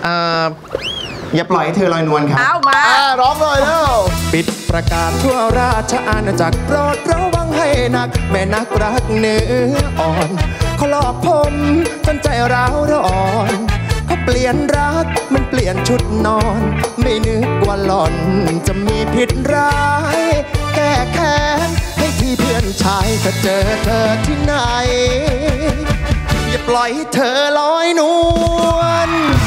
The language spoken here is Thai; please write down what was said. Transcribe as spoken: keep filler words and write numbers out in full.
อ่าอย่าปล่อยให้เธอลอยนวลครับเอามาร้องเลยแล้วปิดประกาศทั่วราชอาณาจักรโปรดระวังให้หนักแม่นักรักเนื้ออ่อนเขาหลอกผมจนใจร้าวร้อนเขาเปลี่ยนรักมันเปลี่ยนชุดนอนไม่นึกว่าหล่อนจะมีผิดร้ายแก้แค้นให้ที่เพื่อนชายถ้าเจอเธอที่ไหนอย่าปล่อยเธอลอยนวล